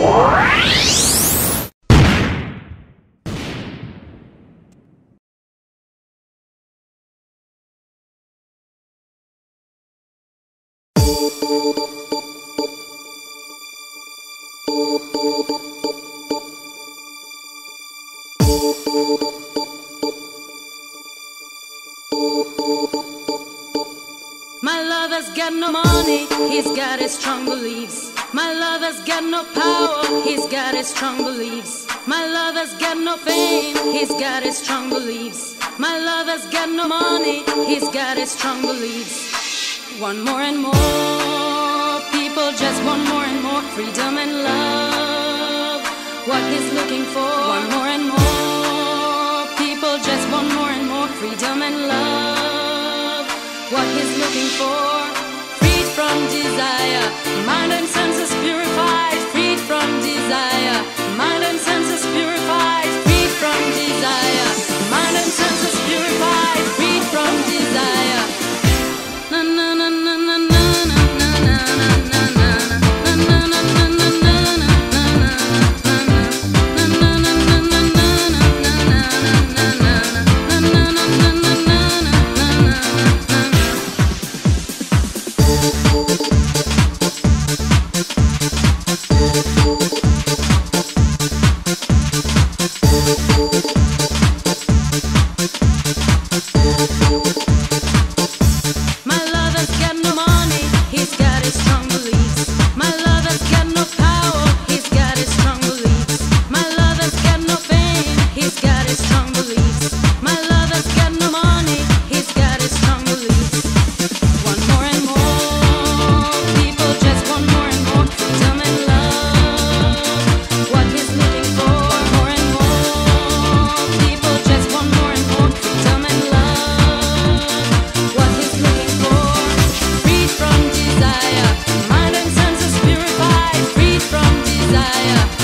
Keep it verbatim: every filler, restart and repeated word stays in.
My lover's got no money, he's got his strong beliefs. My lover's got no power, he's got his strong beliefs. My lover's got no fame, he's got his strong beliefs. My lover's got no money, he's got his strong beliefs. Want more and more, people just want more and more freedom and love. What he's looking for, want more and more, people just want more and more freedom and love. What he's looking for, freed from desire, mind and senses purified, freed from desire, mind and senses purified, freed from desire, mind and senses purified, freed from desire. Na na na na na na na na na na na na na na desire.